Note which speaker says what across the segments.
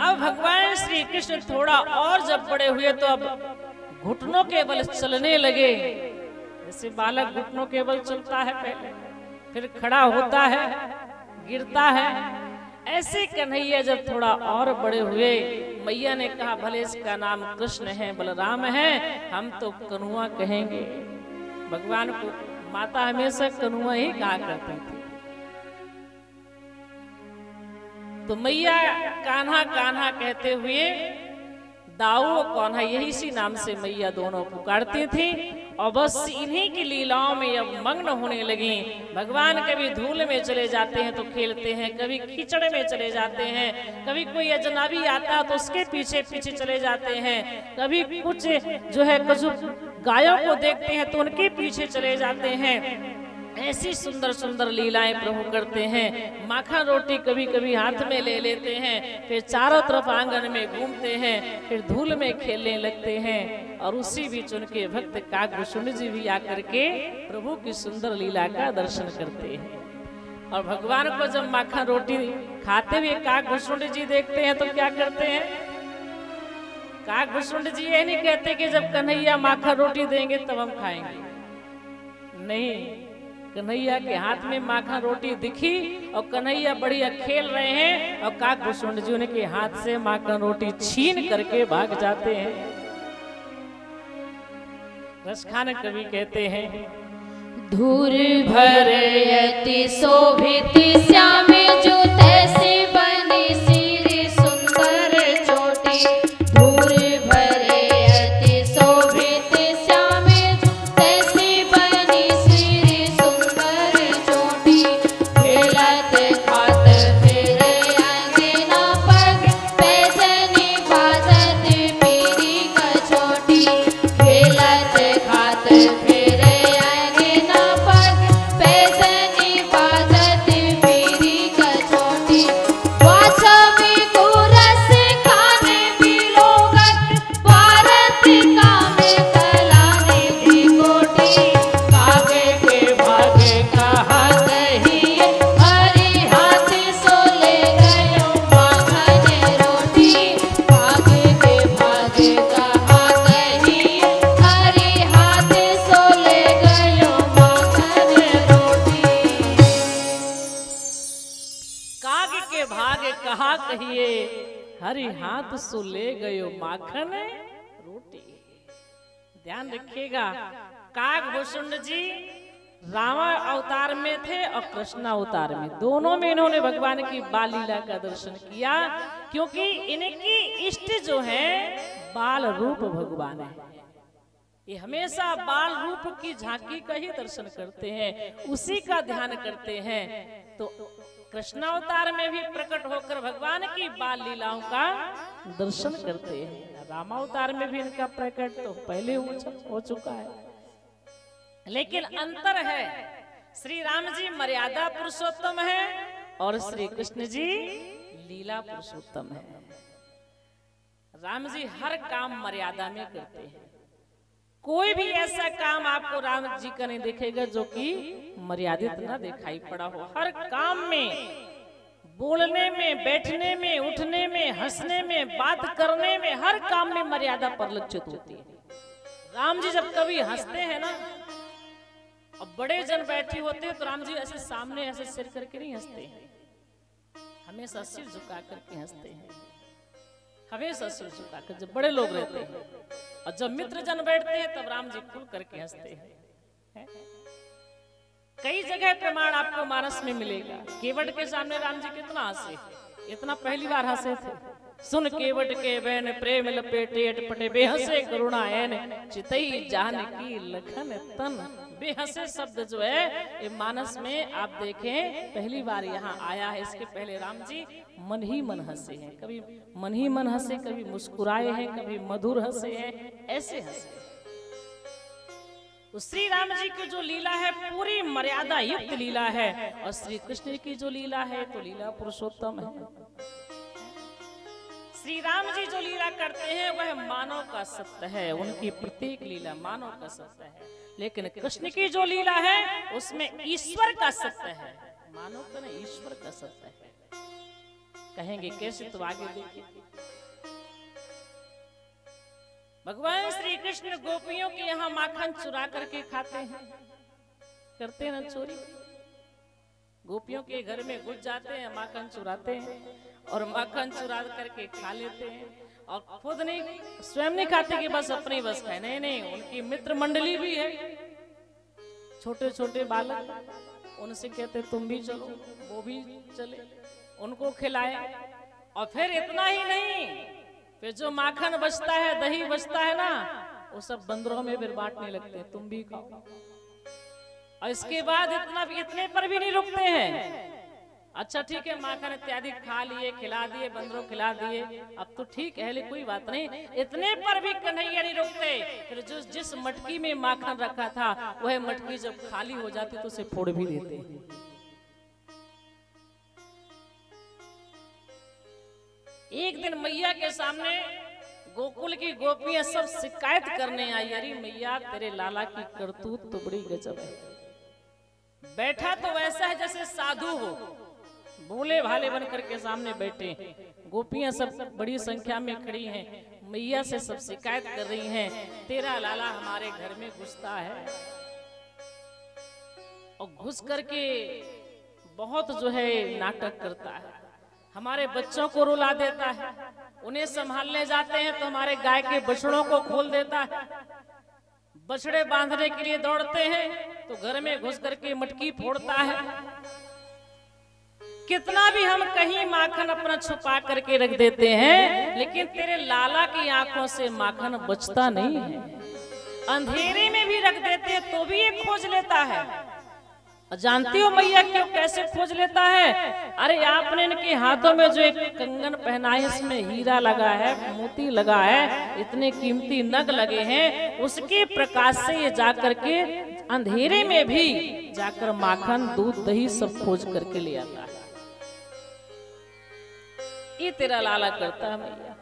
Speaker 1: अब भगवान श्री कृष्ण थोड़ा और जब बड़े हुए तो अब घुटनों के बल चलने लगे। जैसे बालक घुटनों के बल चलता है पहले, फिर खड़ा होता है, गिरता है, ऐसे कन्हैया जब थोड़ा और बड़े हुए, मैया ने कहा भले इसका नाम कृष्ण है, बलराम है, हम तो कन्हुआ कहेंगे। भगवान को माता हमेशा कन्हुआ ही कहा करती थी। तो मैया कान्हा कान्हा कहते हुए दाऊ और कान्हा यही सी नाम से मैया दोनों पुकारती थी। और बस इन्हीं की लीलाओं में अब मग्न होने लगी। भगवान कभी धूल में चले जाते हैं तो खेलते हैं, कभी कीचड़ में चले जाते हैं, कभी कोई अजनबी आता है तो उसके पीछे पीछे चले जाते हैं, कभी कुछ जो है गायों को देखते हैं तो उनके पीछे चले जाते हैं। ऐसी सुंदर सुंदर लीलाएं प्रभु करते हैं। माखन रोटी कभी कभी हाथ में ले लेते हैं, फिर चारों तरफ आंगन में घूमते हैं, फिर धूल में खेलने लगते हैं। और उसी बीच उनके भक्त काकभूषुंड जी भी आकर के प्रभु की सुंदर लीला का दर्शन करते हैं। और भगवान को जब माखन रोटी खाते हुए काकभूषुंड जी देखते हैं तो क्या करते हैं? काकभूषुंड जी ये नहीं कहते कि जब कन्हैया माखन रोटी देंगे तब हम खाएंगे, नहीं, कन्हैया के हाथ में माखन रोटी दिखी और कन्हैया बढ़िया खेल रहे हैं और काकभूषुंड जी उनके हाथ से माखन रोटी छीन करके भाग जाते हैं। रसखान कवि कहते हैं,
Speaker 2: धूर भरयति शोभित श्यामे जो तैसी बनी सिर सुंदर चोटी। धूर भरयति शोभित श्यामे तैसी बनी सिर सुंदर चोटी। खेलत खात फिर अंगना पग पैजनी बाजत पीरी कछोटी। खेलत खात फिर अंगना पग पैजनी बाजत पीरी कछोटी। वासवी को रस खाने बिलोगत भारत कामे कलाने की कोटी। कागे के भागे कहा कही हरि हाथ सो ले गयो माखन रोटी। कागे के भागे कहा कही हरि हाथ सो ले गयो माखन रोटी।
Speaker 1: काग के भाग कहा कहिए हरि हाथ सो ले गयो माखन रोटी। ध्यान रखिएगा, काकभूषुंड जी राम अवतार में थे और कृष्ण अवतार में, दोनों में इन्होंने भगवान की बाल लीला का दर्शन किया। क्योंकि इनकी इष्ट जो है बाल रूप भगवान है, ये हमेशा बाल रूप की झांकी का ही दर्शन करते हैं, उसी का ध्यान करते हैं। तो कृष्ण अवतार में भी प्रकट होकर भगवान की बाल लीलाओं का दर्शन करते हैं। रामावतार में भी इनका प्रकट तो पहले हो चुका है, लेकिन अंतर है, श्री राम जी मर्यादा पुरुषोत्तम है और श्री कृष्ण जी लीला पुरुषोत्तम है। राम जी हर काम मर्यादा में करते हैं, कोई भी ऐसा काम आपको राम जी का नहीं दिखेगा जो कि मर्यादित ना दिखाई पड़ा हो। हर काम में, बोलने में, बैठने में, उठने में, हंसने में, बात करने में, हर काम में मर्यादा परिलक्षित होती है। राम जी जब कभी हंसते हैं ना, और बड़े जन बैठे होते हैं तो राम जी ऐसे सामने ऐसे सिर करके नहीं हंसते हैं, हमेशा सिर झुका करके हंसते हैं, हमेशा सिर झुकाकर जब बड़े लोग रहते हैं। और जब मित्र जन बैठते हैं तब राम जी खुल करके हंसते हैं। कई जगह प्रमाण आपको मानस में मिलेगा। केवट के सामने राम जी कितना हंसे, इतना पहली बार हंसे थे। सुन केवट के बहन प्रेम लपेटे अटपटे बेहसे करुणा ऐन चितई जान की लखन तन। बेहसे शब्द जो है ये मानस में आप देखें पहली बार यहाँ आया है। इसके पहले राम जी मन ही मन हंसे हैं, कभी मन ही मन हंसे, कभी मुस्कुराए हैं, कभी मधुर हंसे हैं, ऐसे हंसे। तो श्री राम जी की जो लीला है पूरी मर्यादा युक्त लीला है, और श्री कृष्ण की जो लीला है तो लीला पुरुषोत्तम है। श्री राम जी जो लीला करते हैं वह मानव का सत्य है, उनकी प्रत्येक लीला मानव का सत्य है। लेकिन कृष्ण की जो लीला है उसमें ईश्वर का सत्य है, मानव का नहीं, ईश्वर का सत्य है। कहेंगे कैसे, तो आगे देखिए। भगवान श्री कृष्ण गोपियों के यहाँ माखन चुरा करके खाते हैं, करते हैं ना चोरी। गोपियों के घर में घुस जाते हैं, माखन चुराते हैं और माखन चुरा करके खा लेते हैं। और खुद नहीं, स्वयं नहीं खाते कि बस अपनी बस खाए, नहीं नहीं, उनकी मित्र मंडली भी है, छोटे छोटे बालक, उनसे कहते तुम भी चलो, वो भी चले, उनको खिलाए। और फिर इतना ही नहीं, फिर जो माखन बचता है, दही बचता है ना, वो सब बंदरों में फिर बांटने लगते, तुम भी खाओ। और इसके बाद इतने पर भी नहीं रुकते हैं। अच्छा ठीक है, माखन इत्यादि खा लिए, खिला दिए, बंदरों खिला दिए, अब तो ठीक है, लेकिन कोई बात नहीं, इतने पर भी कन्हैया नहीं रुकते। फिर जो जिस मटकी में माखन रखा था, वह मटकी जब खाली हो जाती तो उसे फोड़ भी देते। एक दिन मैया के सामने गोकुल की गोपियां सब शिकायत करने आई, अरे मैया तेरे लाला की करतूत तो बड़ी गजब है। बैठा तो वैसा है जैसे साधु हो, भोले भाले बनकर के सामने बैठे। गोपियां सब बड़ी संख्या में खड़ी हैं, मैया से सब शिकायत कर रही हैं, तेरा लाला हमारे घर में घुसता है और घुस करके बहुत जो है नाटक करता है, हमारे बच्चों को रुला देता है, उन्हें संभालने जाते हैं तो हमारे गाय के बछड़ों को खोल देता है, बछड़े बांधने के लिए दौड़ते हैं तो घर में घुस करके मटकी फोड़ता है। कितना भी हम कहीं माखन अपना छुपा करके रख देते हैं, लेकिन तेरे लाला की आंखों से माखन बचता नहीं है। अंधेरे में भी रख देते हैं तो भी ये खोज लेता है। जानती हो मैया क्यों, कैसे खोज लेता है? अरे आपने इनके हाथों में जो एक कंगन पहना है, इसमें हीरा लगा है, मोती लगा है, इतने कीमती नग लगे हैं, उसके प्रकाश से ये जाकर के अंधेरे में भी जाकर माखन, दूध, दही सब खोज करके ले आता है। ये तेरा लाला करता है मैया।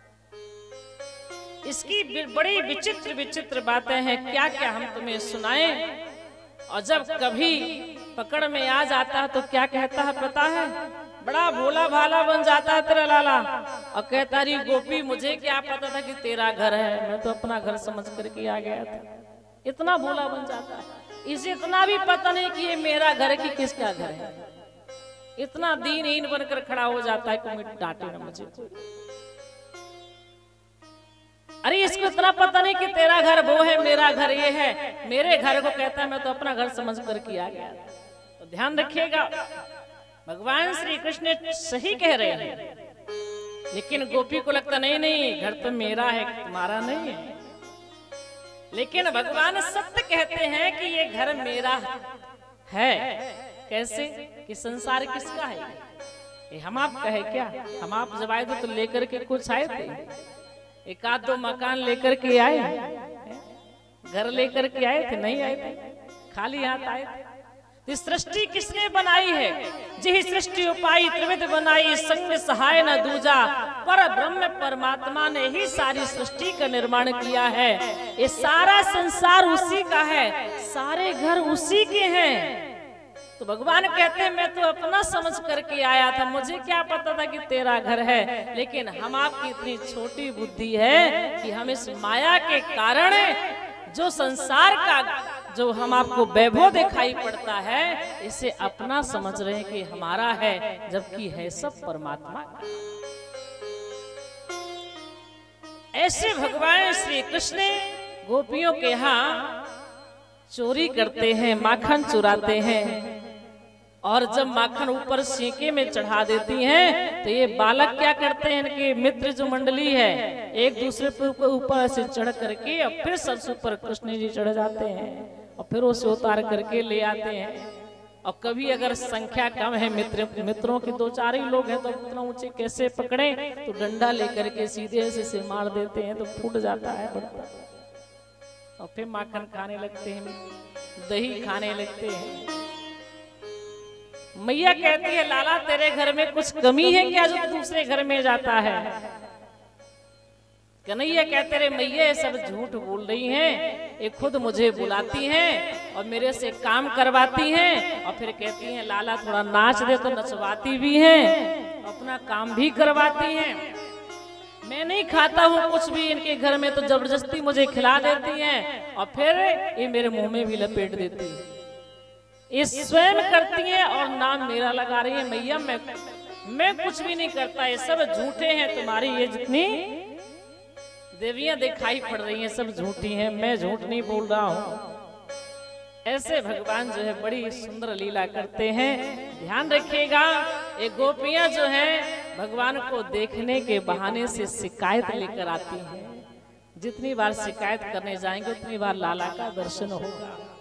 Speaker 1: इसकी बड़ी विचित्र विचित्र बातें हैं, क्या क्या हम तुम्हें सुनाएं। और जब कभी पकड़ में आ जाता है तो क्या कहता है पता है? बड़ा भोला भाला बन जाता है तेरा लाला और कहता रही गोपी मुझे क्या पता था कि तेरा घर है, मैं तो अपना घर समझ करके आ गया था। इतना भोला बन जाता है, इसे इतना भी पता नहीं कि ये मेरा घर है कि किसका घर है। इतना दीनहीन बनकर खड़ा हो जाता है कि डांटे ना मुझे। अरे इसको इतना पता नहीं कि तेरा घर वो है, मेरा घर ये है। मेरे घर को कहता है मैं तो अपना घर समझ कर किया गया। तो ध्यान रखिएगा, भगवान श्री कृष्ण सही कह रहे हैं, लेकिन गोपी को लगता नहीं नहीं घर तो मेरा है, तुम्हारा नहीं है। लेकिन भगवान सत्य कहते हैं कि ये घर मेरा है। कैसे कि संसार किसका है? ये हम आप कहे क्या? हम आप जब आए थे तो लेकर के कुछ आए थे, एक आध दो मकान लेकर के आए, घर लेकर के आए थे? नहीं आए थे, खाली हाथ आए थे। इस सृष्टि किसने बनाई है? जिही सृष्टि उपाई त्रिविध बनाई, संग सहाय न दूजा। पर ब्रह्म परमात्मा ने ही सारी सृष्टि का निर्माण किया है। ये सारा संसार उसी का है, सारे घर उसी के हैं। तो भगवान कहते हैं मैं तो अपना समझ करके आया था, मुझे क्या पता था कि तेरा घर है। लेकिन हम आपकी इतनी छोटी बुद्धि है कि हम इस माया के कारण जो संसार का जो हम आपको वैभव दिखाई पड़ता है, इसे अपना समझ रहे हैं कि हमारा है, जबकि है सब परमात्मा का। ऐसे भगवान श्री कृष्ण गोपियों के यहाँ चोरी करते हैं, माखन चुराते हैं। और जब माखन ऊपर सीके में चढ़ा देती हैं तो ये बालक क्या करते हैं, इनके मित्र जो मंडली है एक दूसरे पर ऊपर से चढ़ करके और फिर सबसे ऊपर कृष्ण जी चढ़ जाते हैं और फिर उसे उतार करके ले आते हैं। और कभी अगर संख्या कम है, मित्रों के दो चार ही लोग हैं, तो उतना ऊंचे कैसे पकड़े, तो डंडा लेकर के सीधे से मार देते हैं तो फूट जाता है बड़ा। और फिर माखन खाने लगते हैं, दही खाने लगते हैं। मैया कहती है लाला तेरे घर में कुछ कमी है क्या जो दूसरे घर में जाता है? कन्हैया कहते रहे मैया सब झूठ बोल रही हैं, ये खुद मुझे बुलाती हैं और मेरे से काम करवाती हैं और फिर कहती हैं लाला थोड़ा नाच दे, तो नचवाती भी हैं, अपना काम भी करवाती हैं। मैं नहीं खाता हूँ कुछ भी इनके घर में, तो जबरदस्ती मुझे खिला देती हैं और फिर ये मेरे मुंह में भी लपेट देती है। ये स्वयं करती है और नाम मेरा लगा रही है। मैया मैं कुछ भी नहीं करता, ये सब झूठे हैं। तुम्हारी ये जितनी देवियां दिखाई पड़ रही हैं सब झूठी हैं, मैं झूठ नहीं बोल रहा हूँ। ऐसे भगवान जो है बड़ी सुंदर लीला करते हैं। ध्यान रखिएगा, ये गोपियां जो हैं भगवान को देखने के बहाने से शिकायत लेकर आती हैं। जितनी बार शिकायत करने जाएंगे उतनी बार लाला का दर्शन होगा।